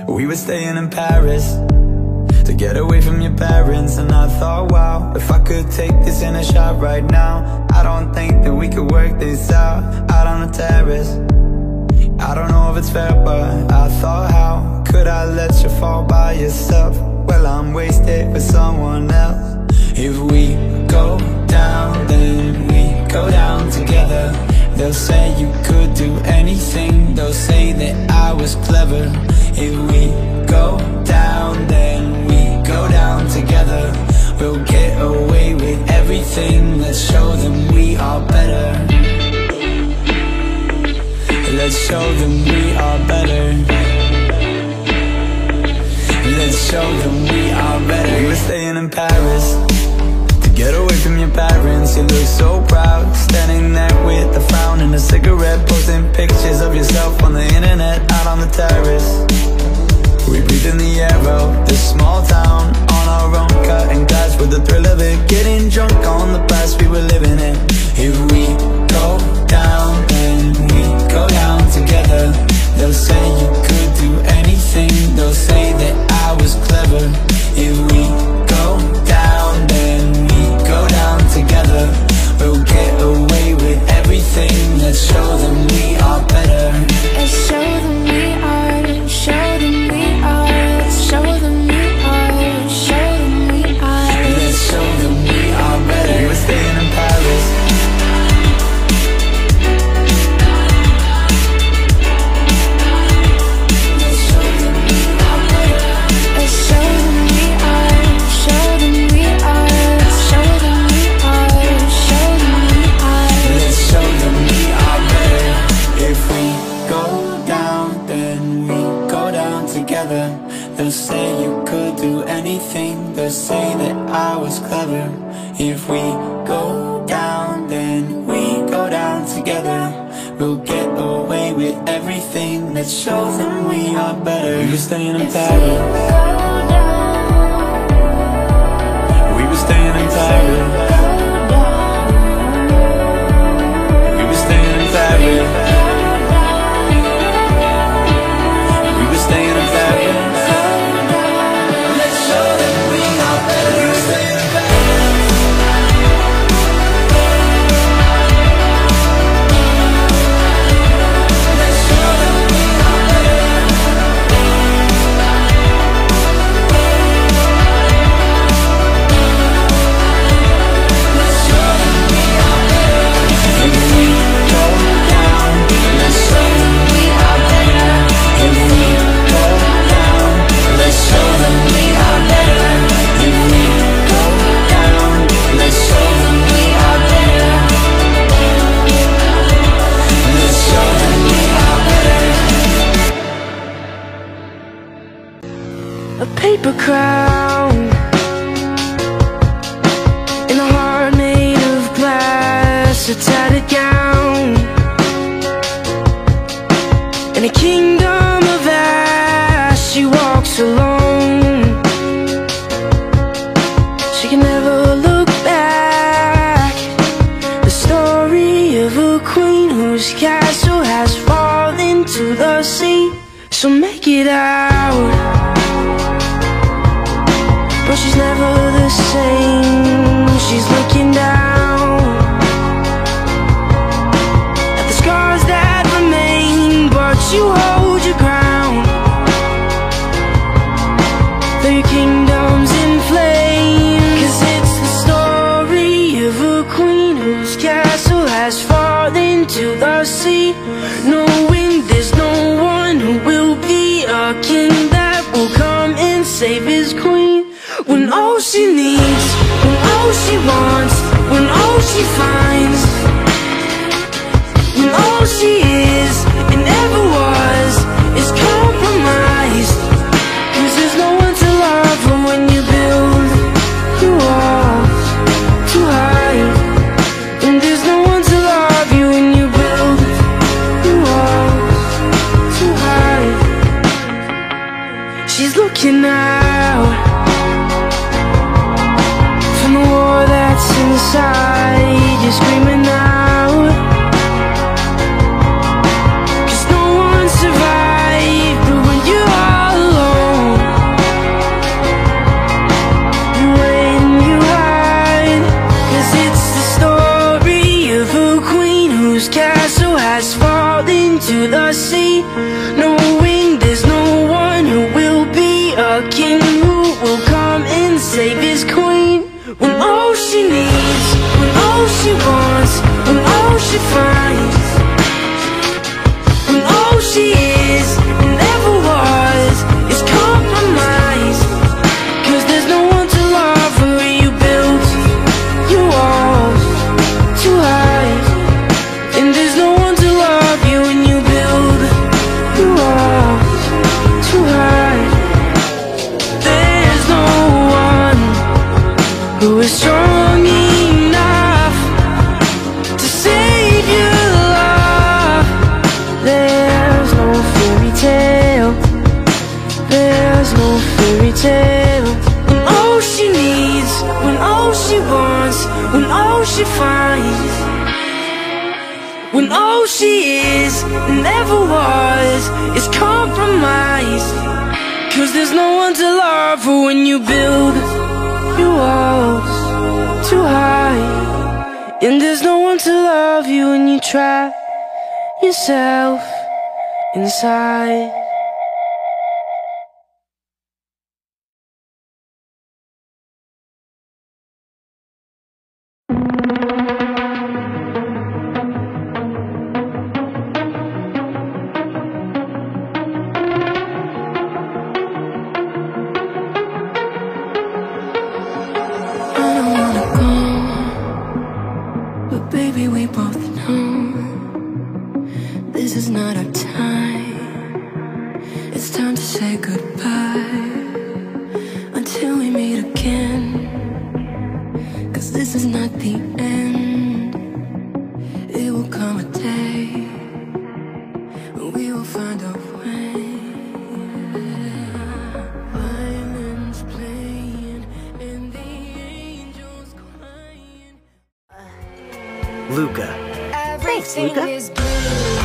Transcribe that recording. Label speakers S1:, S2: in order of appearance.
S1: We were staying in Paris to get away from your parents. And I thought, wow, if I could take this in a shot right now, I don't think that we could work this out on the terrace. I don't know if it's fair, but I thought, how could I let you fall by yourself? Well, I'm wasted with someone else. If we go down, then we go down together. They'll say you could do anything, they'll say that I was clever. If we go down, then we go down together. We'll get away with everything, let's show them we are better. Let's show them we are better. Let's show them we are better. We were staying in Paris to get away from your parents. You look so proud, standing there with a frown and a cigarette, posting pictures of yourself on the internet, out on the terrace. We breathe in the air of this small town on our own, cutting glass with the thrill of it, getting drunk on the past we were living in. If we go down, then we go down together. They'll say you could do anything, they'll say that I was clever. If we go down, then we go down together. We'll get away with everything, let's show them we are better.
S2: Let's show them we are, show them we are, show them we are, show them we are.
S1: Let's show them we are better. We were staying in Paris.
S2: Let's show them we are better. Let's show them we are, show them we are, show them we are, show them we are.
S1: Let's show them we are better. If we go down, then we go down together. They'll say you could do anything, they'll say that I was clever. If we go down, then we go down together. We'll get away with everything, let's show them we are better. We were staying in Paris. We were staying in Paris. We were staying in Paris. We were staying in Paris. Let's show them we are better. We were staying in Paris. Let's show them we are better. Let's show them we are better. If we go down, let's show them we are better. If we go down, let's show them we are better. If we go down, let's show them we are better. Let's show them we are better.
S3: A paper crown in a heart made of glass, a tattered gown in a kingdom of ash. She walks alone, she can never look back. The story of a queen whose castle has fallen to the sea. So make it out, but she's never the same. She's looking down at the scars that remain, but you hold your ground. Though your kingdom's in flames, 'cause it's the story of a queen whose castle has fallen to the sea, knowing there's no one who will be a king that will come and save his queen. When all she needs, when all she wants, when all she finds, when all she is and ever was is compromised. 'Cause there's no one to love her when you build your walls too high. And there's no one to love you when you build your walls too high. She's looking out from the war that's in she finds, when all she is, never was, is compromise. Cause there's no one to love her when you build your walls too high. And there's no one to love you when you trap yourself inside.
S2: Baby, we both know this is not our time. It's time to say goodbye until we meet again. Cause this is not the end. It will come a day when we will find a way. Violins playing and the angels crying.
S4: Luca.
S5: Everything
S4: Luca.
S5: is blue.